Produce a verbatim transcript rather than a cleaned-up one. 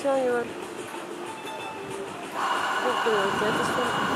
Tell you what. What do I get this one?